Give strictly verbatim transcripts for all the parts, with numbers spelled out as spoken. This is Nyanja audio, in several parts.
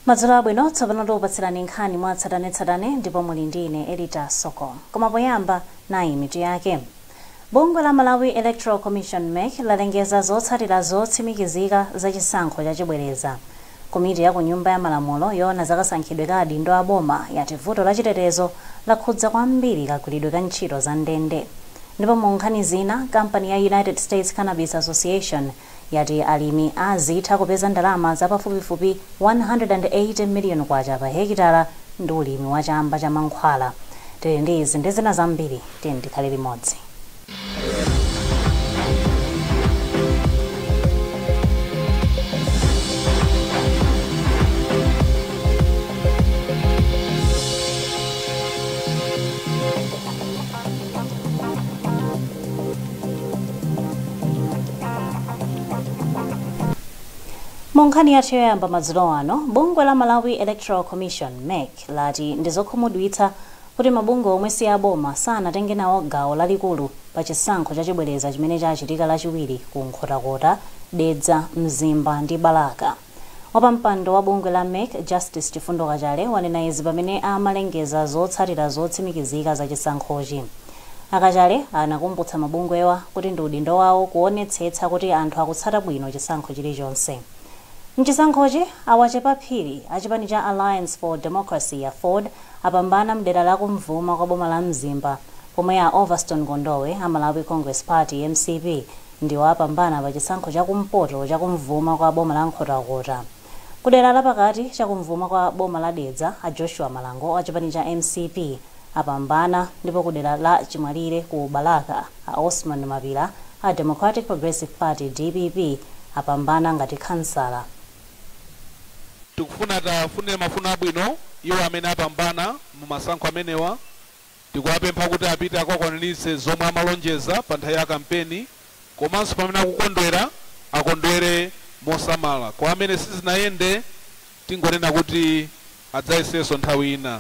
Madzulo abwino tsopano tikupatsirani nkhani mwa tsatanetsatane ndipo muli ndine Edita Soko. Koma poyamba nayi mitu yake. Bungwe la Malawi Electoral Commission M E C lalengeza zotsatira zotsimikizika za chisankho chachibwereza. Komiti ya ku nyumba ya malamulo yoona zakasankhidwe ka adindo a boma yati vuto la chitetezo lakhudza kwambiri kagwiridwe ka ntchito za ndende. Ndipo mu nkhani zina, kampani ya United States Cannabis Association yati alimi azitha kupeza ndalama za pafupifupi one hundred eighty million kwacha pa hekitala ndi ulimi wa chamba cha mankhwala. Tili ndi izi ndi zina zambiri, tiyeni tikhale limodzi. Munkhani yathu yoyamba madzulo ano, bungwe la Malawi Electoral Commission M E C lati ndizokhumudwitsa kuti mabungwe omwe si aboma sanatenge nawo gawo lalikulu pa chisankho chachibwereza chimene chachitika lachiwiri ku Nkhotakota, Dedza, Mzimba ndi Balaka. Wapampando wa bungwe la M E C Justice Chifundo Kachale wanena izi pamene amalengeza zotsatira zotsimikizika za chisankhochi. Akachale anakumbutsa mabungwewa kuti ndi udindo wawo kuonetsetsa kuti anthu akutsata bwino chisankho chilichonse. Mchisankhochi awachepa phiri achipani cha Alliance for Democracy ya Ford apambana mdera la kumvuma kwa boma la Mzimba, pomwe ya Overston Kondowe a Malawi Congress Party M C P ndiwo apambana pa chisankho cha kumpoto cha kumvuma kwa boma la Nkhotakota. Kudera la pakati cha kumvuma kwa boma la Dedza a Joshua Malango achipani cha M C P apambana, ndipo kudera la chimwalire ku Balaka a Osman Mapira a Democratic Progressive Party D P P apambana ngati kansala. Tikufuna tafune mafuno abwino iwo amene apambana mu masankho amenewa, tikuwapempha kuti apite akakwaniritse zomwe amalonjeza pa nthawi ya kampeni, komanso pamene akukondwera akondwere mosamala. Kwa amene sizinayende tingonena kuti adzayesenso nthawi ina.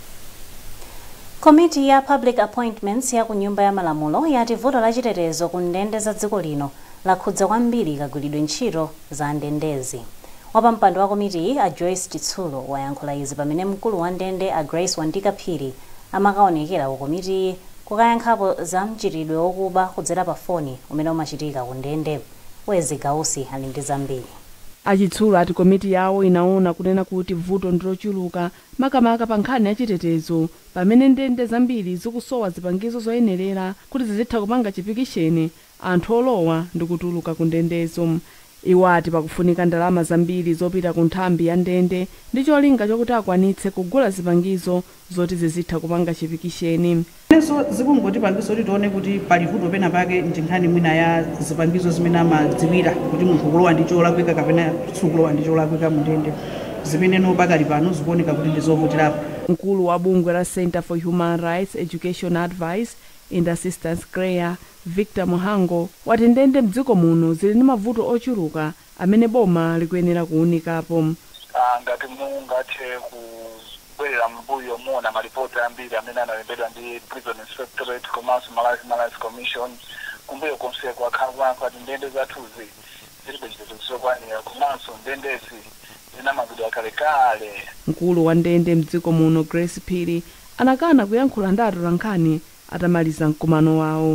Komiti ya Public Appointments ya ku nyumba ya malamulo yati vuto la chitetezo ku ndende za dziko lino lakhudza kwambiri kagwiridwe ntchito za ndendezi. Wapampando wa komiti a Joyce Titsulo wayankhula izi pamene mkulu wa ndende a Grace Wandika Phiri amakaonekera ku komiti kukayankhapo za mchitidwe wokuba kudzera pa foni umene umachitika ku ndende. Wezi Gausi ali ndi zambiri. Achitsulo ati komiti yawo inaona kunena kuti vuto ndilochuluka makamaka pa nkhani ya chitetezo pamene ndende zambiri zikusowa zipangizo zoyenerera kuti zizitha kupanga chipikisheni anthu olowa ndi kutuluka ku ndendezo. Iwo ati pakufunika ndalama zambiri zopita ku nthambi ya ndende ndi cholinga chokuti akwanitse kugula zipangizo zoti zizitha kupanga chipikisheni. Neso zikungoti pangiso tione kuti pali vuto pena pake nkhani mwina ya zipangizo zimene amadziwira kuti munthu kulowa ndi cholakwika kapena sukulowa ndi cholakwika mu ndende zimene no pakali pano zikuoneka kuti ndizovutirapo. Mkulu wa bungwe la Center for Human Rights Education Advice and Assistance C R E A Victor Muhango wati ndende mdziko muno zili ndi mavuto ochuluka amene boma likuyenera kuunikapo. Ngati mungathe kubwerera mbuyo muona malipoti ambiri amene analembedwa ndi Prison Inspectorate komanso Malawi Human Rights Commission kumbuyo konse kwakhala kuti ndende zathuzi zilibe chitetezo chokwanira komanso ndendezi zina mavuto akalekale. Mkulu wa ndende mdziko muno Grace Phiri anakana kuyankhula ndi atolankhani atamaliza mkumano wawo.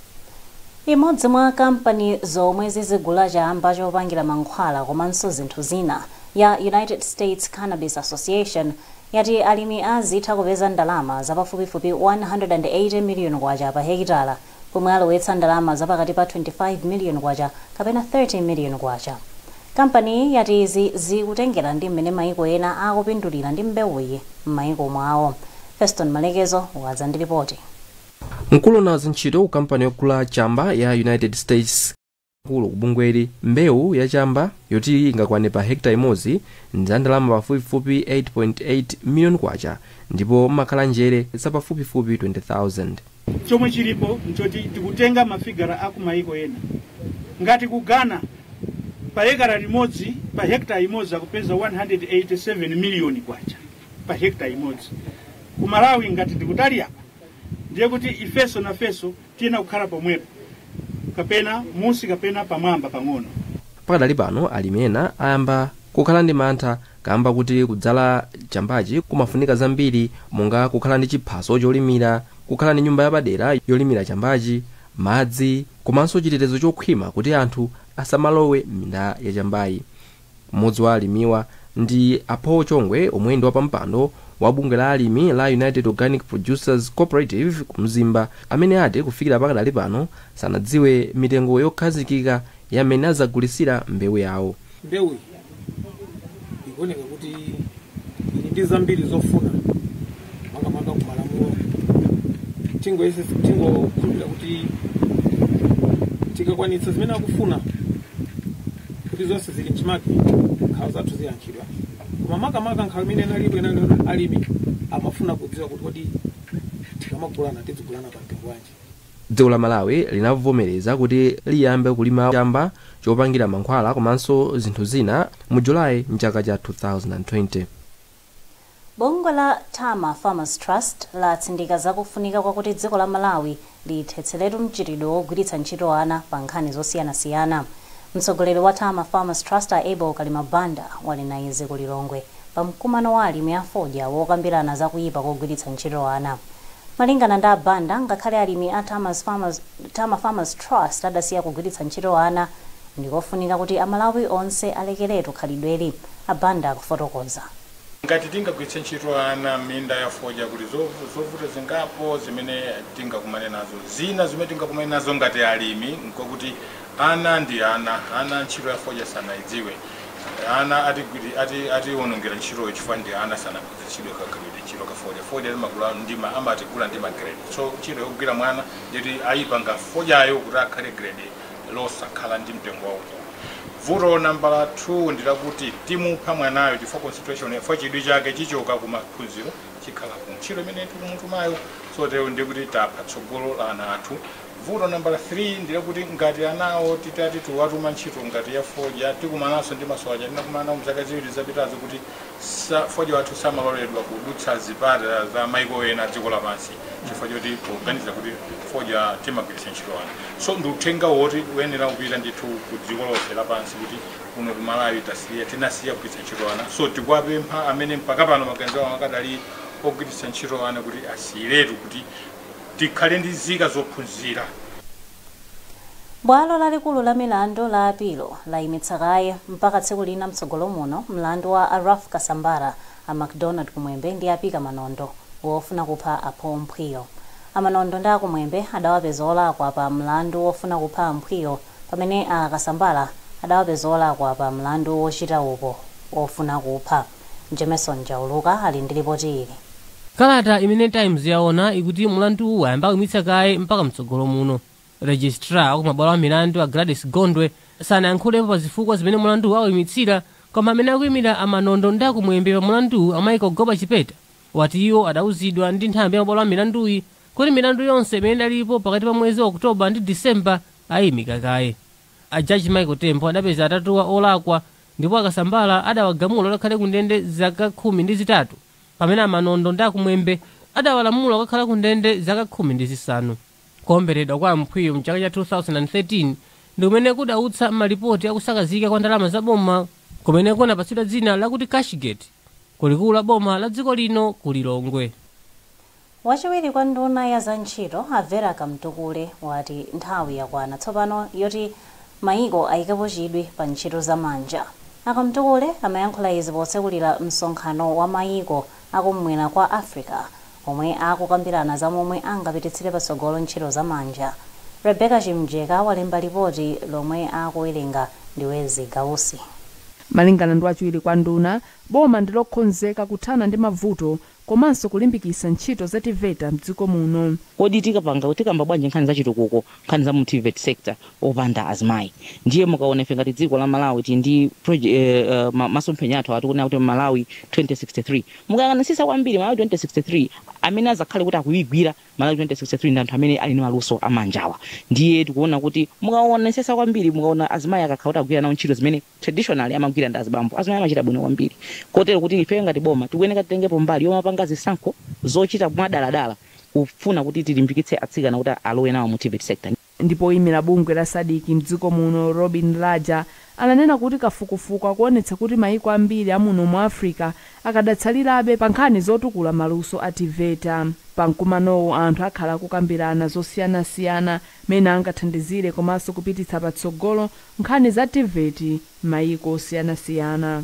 Imodzi mwa kampani zomwe zizigula chamba chopangira mankhwala komanso zinthu zina ya United States Cannabis Association yati alimi azitha kupeza ndalama za pafupifupi one hundred eighty million kwacha pa hekitala, pomwe alowetsa ndalama za pakati pa twenty-five million kwacha kapena thirty million kwacha. Kampani yati izi zikutengera ndi mmene maiko ena akupindulira ndi mbewuyi m'maiko mwawo. Feston Malekezo wadza ndi ripoti. Mkulu na zintchito ku kampani yogula chamba ya United States mkulu kubungweri mbewu ya chamba yoti ingakwane pa hekta imodzi ndi ndalama pafupifupi eight point eight million kwacha, ndipo makhala njere za pafupifupi twenty thousand. Chomwe chilipo nchoti tikutenga mafigara aku maiko ena. Ngati ku Ghana pa hekara limodzi pa hekta imodzi akupeza one hundred eighty-seven million kwacha pa hekta imodzi. Ku Malawi ngati tikutali apa ndiye kuti ifeso na feso tiena kukhala pomwepo kapena musi kapena pamwamba pang'ono. Pakadali pano alimi ena ayamba kukhala ndi mantha kamba kuti kudzala chambachi kumafunika zambiri, monga kukhala ndi chiphaso cholimira, kukhala ndi nyumba yapadera yolimira chambachi, madzi komanso chitetezo chokhwima kuti anthu asamalowe m'minda ya chambayi. Mmodzi wa alimiwa ndi Apo Chongwe, omwe ndi wapampando wa bungwe la alimi la United Organic Producers Cooperative kumzimba, amene ati kufikira pakadali pano sanadziwe mitengo yokhazikika yamene azagulisira mbewu yawo. Mbewu ikuoneka kuti ili ndi zambiri zofuna makamaka kumalamulo, tingo ese tingo kumbira kuti tikakwanitsa zimene akufuna kuti zonse zili mchimake nkhawa zathu ziyankhidwa, koma makamaka nkhawa imene nalipo inali alimi amafuna kudziwa kuti kodi tikamagulana tizigulana pa mtengo wanji. Dziko la Malawi linavomereza kuti liyambe kulima chamba chopangira mankhwala komanso zinthu zina mu Julayi mchaka cha two thousand twenty. Bungwe la Tama Farmers Trust latsindika zakufunika kwakuti dziko la Malawi lithetseretu mchitidwe wogwiritsa ntchito ana pa nkhani zosiyanasiyana. Mtsogoleri wa Tama Farmers Trust Abel Kalimabanda wali na izi ku Lilongwe pa mkumano wa alimi a fodya wokambirana zakuyipa kogwiritsa ntchito ana. Malingana ndi Banda, ngakhale alimi a Tama Farmers, Tama Farmers Trust adasiya kugwiritsa ntchito ana, ndikofunika kuti Amalawi onse alekeretu khalidweli. Banda akufotokoza. Ngati tingagwiritsa ntchito ana minda ya fodya kuti zovuta zingapo zimene tingakumane nazo, zina zimene tingakumane nazo ngati alimi nkokuti ana ndi ana, ana ntchito ya fodya sanaidziwe. Ana ati ati ati onongera ntchito chifukwa ndi ana sana ntchito kakhalidwe ntchito ka fodya. Fodya limagula ndima amati kula ndima grade. So ntchito yogwira mwana nditi ayipanga fodyayo kuti akhale grade losakhala ndi mtengo waukulu. Vuto nambala two ndilakuti timupha mwanayo chifukwa constitution for chidwi chake chichoka kumaphunziro chikhala ku ntchito imene tikumutumayo, so tero ndikuti tapha tsogolo la ana athu. Vuto nambala three ndilakuti ngati anawo titati tuwatuma ntchito ngati ya fodya tikumananso ndi masowaja tinakumana mzaka ziwiri zapitazo kuti fodya wathu samaloledwa kudutsa zipata za maiko ena dziko lapansi chifukwa choti poganiza kuti fodya timagwiritsa ntchito ana. So ndiuthenga woti uyenera kupita ndithu ku dziko lonse lapansi kuti kuno ku Malawi tasiya tinasiya kugwiritsa ntchito ana. So tikuwapempha amene mpaka pano maganizo awo akadali ogwiritsa ntchito ana kuti asiyiretu kuti tikhale ndi zika zophunzira. Bwalo lalikulu la milandu la apilo layimitsa kaye mpaka tsiku lina mtsogolo muno mlandu wa Araf Kasambara a McDonald Kumwembe ndi apika manondo wofuna kupha Apo Mphwiyo. Amanondo ndi akumwembe adawapeza olakwa pa mlandu wofuna kupha Mphwiyo, pamene a Kasambara adawapeza olakwa pa mlandu wochita upo wofuna kupha. Jameson Jauluka ali ndi ripoti ili. Kalata imene Times yaona ikuti mlandu wayamba kuyimitsa kaye mpaka mtsogolo muno. Registrar ku mabwalo a milandu a Gladys Gondwe sanayankhulepo pa zifukwa zimene mlandu awuyimitsira, koma amene akuyimira amanondo ndi akumwembe pa mlandu amayiko goba chipeta wati iwo adawuzidwa ndi nthambi ya mabwalo a milanduyi kuti milandu yonse imene idalipo pakati pa mwezi wa Oktoba ndi Disemba ayimika kaye. A Judge Michael Tempo adapeza atatuwa olakwa ndipo Akasambala adawagamula okakhale ku ndende zaka khumi ndi zitatu, pamene amanondo ndi akumwembe adawalamula okakhala ku ndende zaka khumi ndi zisanu. Kuomberedwa kwa Mphwiyo mchaka cha two thousand thirteen ndi kumene kudautsa malipoti akusakazika kwa ndalama za boma, kumene kunapatsidwa dzina lakuti Cashgate kulikulu la boma la dziko lino ku Lilongwe. Wachiwiri kwa nduna ya za ntchito Avera Kamtukule wati nthawi yakwana tsopano yoti maiko ayikepo chidwi pa ntchito za manja. Akamtukule amayankhula izi potsekulira msonkhano wa maiko akumwera kwa Africa omwe akukambirana za momwe angapititsire patsogolo ntchito za manja. Rebecca Chimjeka walemba ripoti lomwe akuwerenga ndiwezi Gausi. Malingana ndi wachiwiri kwa nduna, boma ndilokhonzeka kuthana ndi mavuto komanso kulimbikitsa ntchito za TVETA mdziko muno. Kodi tikapanga kuti kamba bwanji nkhani za chitukuko, nkhani za mu TVET sector opanda azimayi. Ndiye mukaona ife ngati dziko la Malawi ti ndi uh, masomphenya athu atikunena kuti Malawi twenty sixty-three. Mukayang'anisisa kwambiri Malawi twenty sixty-three amene azakhale kuti akuyigwira Malawi twenty sixty-three ndi anthu amene ali ndi maluso amanjawa. Ndiye tikuona kuti mukaonesesa kwambiri mukaona azimayi akakhala kuti akugwira nawo ntchito zimene traditionally amagwira ndi azibambo. Azimayi amachita bwino kwambiri. Kotero kuti ife ngati boma tikuyeneka titengepo mbali yomapanga zisankho zochita mwadaladala kufuna kuti tilimbikitse atsikana kuti alowe nawo mu TVET sector. Ndipo imira bungwe la Sadiki mdziko muno Robin Raja ananena kuti kafukufuku akuonetsa kuti maiko ambiri amuno mu africa akadatsalirabe pa nkhani zotukula maluso a tiveta. pamkumanowo anthu akhala akukambirana zosiyanasiyana mene angathandizire komanso kupititsa patsogolo nkhani za tiveti m'mayiko osiyanasiyana.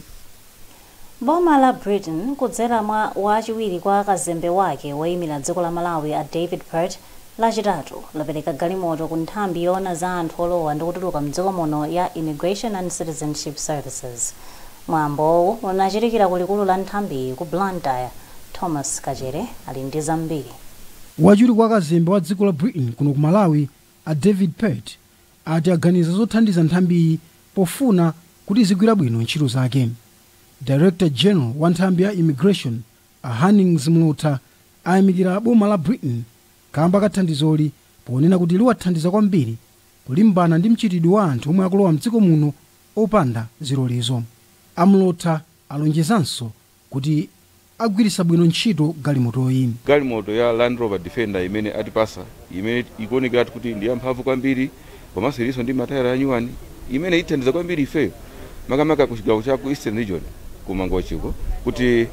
Boma la Britain kudzera mwa wachiwiri kwa kazembe wake woyimira dziko la Malawi a David Pert lachitatu lapereka galimoto ku nthambi yoona za anthu olowa ndi kutuluka mdziko muno ya Immigration and Citizenship Services. Mwambowu unachitikira kulikulu la nthambi ku Blantyre. Thomas Kajere ali ndi zambiri. Wachiwiri kwa kazembe wa dziko la Britain kuno ku Malawi a David Pert ati aganiza zothandiza nthambi pofuna kuti zigwira bwino ntchito zake. Director General wa nthambi ya Immigration a Hannings Mlota ayamikira boma la Britain kamba kathandizoli ponena kuti liwathandiza kwambiri kulimbana ndi mchitidwe wa anthu omwe akulowa mdziko muno opanda zilolezo. Amlota alonjezanso kuti agwirisa bwino ntchito galimotoyi. Galimoto ya Land Rover Defender imene atipasa imene ikuonekera kuti ndi yamphamvu kwambiri komanso ilinso ndi matayala anyuwani imene ithandiza kwambiri ifeyo makamaka ku chigawo cha ku Eastern Region kumangochiko kuti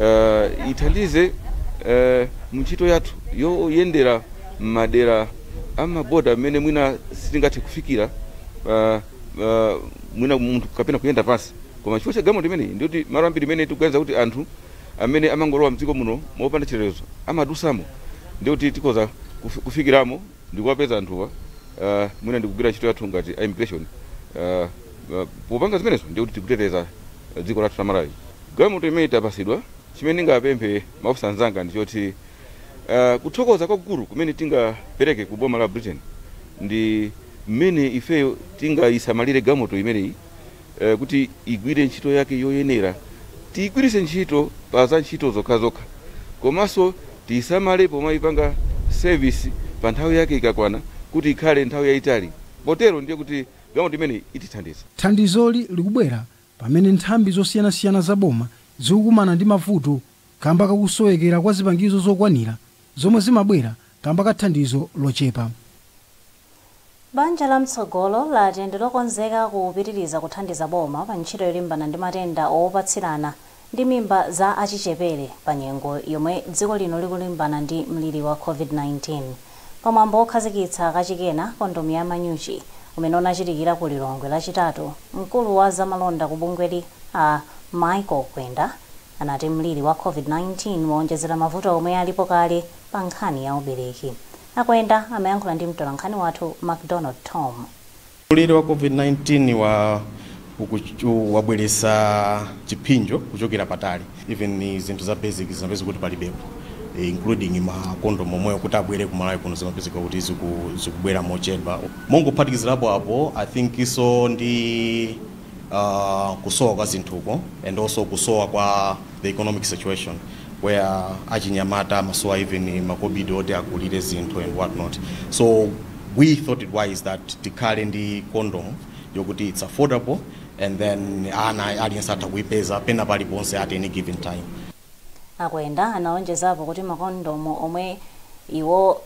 uh, ithandize uh, mchito yathu yoyendera madera amaboda amene mwina sitingathe kufikira uh, uh, mwina munthu kapena kuyenda pansi koma chifukwa cha galimoto imene ndikuti malo ambiri imene tikuganiza kuti anthu amene amangolowa mdziko muno mopanda chilolezo amadusamo ndikuti tikoza kufikiramo ndikuwapeza anthuwa uh, mwina ndikugwira ntchito yathu ngati immigration uh, uh, popanga zimenezo ndikuti tikuteteza dziko lathu la Malawi. Galimoto imene itapasidwa chimene ndingapemphe maofisa anzanga ndichoti uh, kuthokoza kwakukulu kumene tingapereke ku boma la Britain ndi mmene ifeyo tingayisamalire galimoto imeneyi uh, kuti igwire ntchito yake yoyenera. Tigwirise ntchito pa za ntchito zokhazokha komanso tiyisamale pomayipanga service pa nthawi yake ikakwana kuti ikhale nthawi yayitali potero ndiye kuti galimoto imene itithandiza. Thandizoli likubwera pamene nthambi zosiyanasiyana za boma zikukumana ndi mavuto kamba kakusowekera kwa zipangizo zokwanira zomwe zimabwera kamba kathandizo lochepa. Banja la mtsogolo lati ndilokonzeka kupitiriza kuthandiza boma pa ntchito yolimbana ndi matenda opatsirana ndi mimba za achichepere pa nyengo yomwe dziko lino likulimbana ndi mliri wa COVID nineteen. Pamwambo okhazikitsa kachikena kondomu ya manyuchi umene unachitikira ku Lilongwe lachitatu, mkulu wa zamalonda ku bungweli a Michael Kwenda anati mliri wa COVID nineteen waonjezera mavuto omwe alipo kale pa nkhani ya ubereki. Akwenda amayankhula ndi mtolankhani wathu McDonald Tom. Mliri wa COVID nineteen wa wabweresa chipinjo kuchokera patali, even zinthu za basic zinapeza kuti palibepo, including makondomu omwe kuti abwere ku Malawi kuno zimapezeka kuti zikubwera mochedwa. Mongophatikizirapo apo I think iso ndi uh, kusowa kwa zinthuko and also kusowa kwa the economic situation where achinyamata masowa even makobidi oti akulire zinthu and what not. So we thought it wise that tikhale ndi condom yokuti it's affordable and then ana aliyense atha kuipeza pena paliponse at any given time. Akwenda anaonjezapo kuti makondomu omwe iwo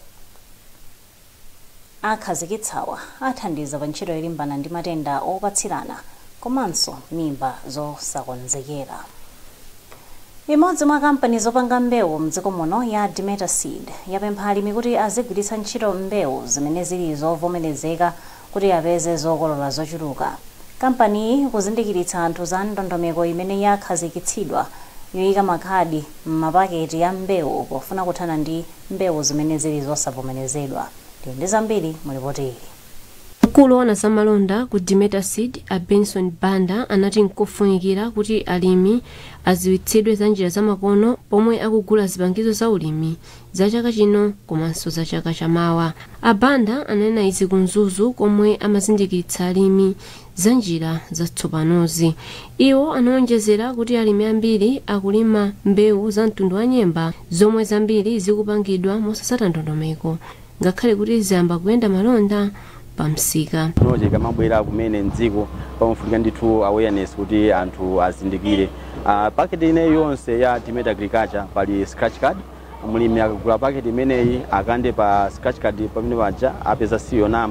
akhazikitsawa athandiza pa ntchito yolimbana ndi matenda opatsirana komanso mimba zosakonzekera. Imodzi mwa kampani zopanga mbewu mdziko muno ya Demeter Seed yapempha alimi kuti azigwiritsa ntchito mbewu zimene zili zovomerezeka kuti apeze zokolola zochuluka. Kampani kuzindikiritsa anthu za ndondomeko imene yakhazikitsidwa yoyika makhadi m'mapaketi ya mbewu pofuna kuthana ndi mbewu zimene zili zosavomerezedwa. Ndi zambiri mulipoti ili. Mkulu wa zamalonda ku Demeter Seed a Benson Banda anati nkofunikira kuti alimi aziwitsidwe za njira zamakono pomwe akugula zipangizo za ulimi za chaka chino komanso za chaka chamawa. Abanda anena izi kunzuzu komwe amazindikiritsa alimi za njira zatsopanozi. Iwo anaonjezera kuti alimi ambiri akulima mbewu za mtundu wa nyemba zomwe zambiri zikupangidwa mosasata ndondomeko ngakhale kuti ziyamba kuyenda malonda pamsika. Noje kamabwera kumene ndziko pamufunika ndithu awareness kuti anthu azindikire. Uh, packet ine yonse ya Demeter Agriculture pali scratch card. Mulimi akagula packet imeneyi akande pa scratch card pamene paja apeza serial number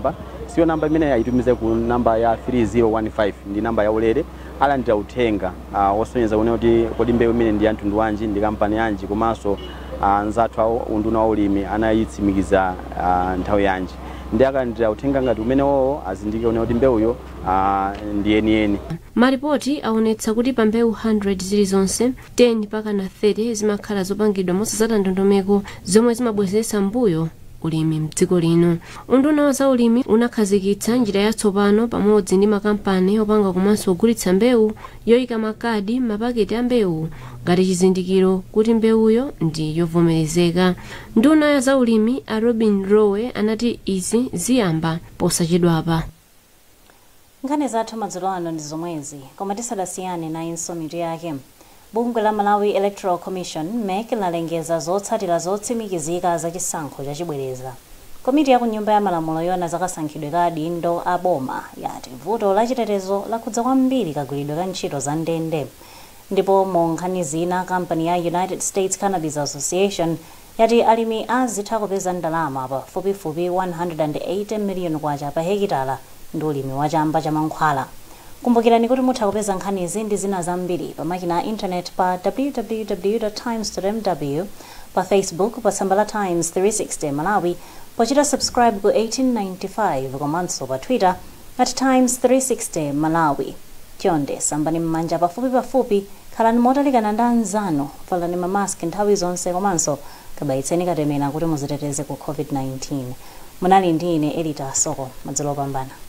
siyo namba imene ayitumize ku namba ya three zero one five ndi namba ya ulere alandira uthenga uh, osonyeza kuona kuti kodi mbewu imene ndi ya mtundu wanji ndi kampani yanji komanso uh, nzathu awo unduna wa ulimi anayitsimikiza uh, nthawi yanji ndi akalandira uthenga ngati umene wowo azindike kuona kuti mbewuyo uh, ndi yeniyeni. Maripoti aonetsa kuti pa mbewu one hundred zilizonse ten mpaka na thirty zimakhala zopangidwa mosazata ndondomeko zomwe zimabwezeretsa mbuyo ulimi mdziko lino. Unduna wa za ulimi unakhazikitsa njira yatsopano pamodzi ndi makampani opanga komanso kugulitsa mbewu yoyika makadi mapaketi a mbewu ngati chizindikiro kuti mbewuyo ndi yovomerezeka. Nduna ya za ulimi a Robin Rowe anati izi ziyamba posachedwapa. Nkhani zathu madzulo ano ndi zomwezi, koma tisadasiyane nayinso mitu yake. Bungwe la Malawi Electoral Commission M E C lalengeza zotsatira zotsimikizika za chisankho chachibwereza. Komiti ya ku nyumba ya malamulo yona zakasankhidwe ka adindo a boma yati vuto la chitetezo lakhudza kwambiri kagwiridwe ka ntchito za ndende. Ndipo mu nkhani zina kampani ya United States Cannabis Association yati alimi azitha kupeza ndalama pafupifupi one hundred eighty million kwacha pa hekitala ndi ulimi wa chamba cha mankhwala. Kumbukirani kuti mutha kupeza nkhani izi ndi zina zambiri pa makina a internet pa w w w dot times dot m w, pa Facebook pa tsamba la Times three sixty Malawi, pochita subscribe ku eighteen ninety-five komanso pa Twitter at Times three sixty Malawi. Chonde sambani mmanja pafupi pafupi, khalani motalikana ndi anzanu, valani mamaski nthawi zonse komanso kabayitseni katemera kuti muziteteze ku COVID nineteen. Munali ndi ine Elita Soko, madzulo opambana.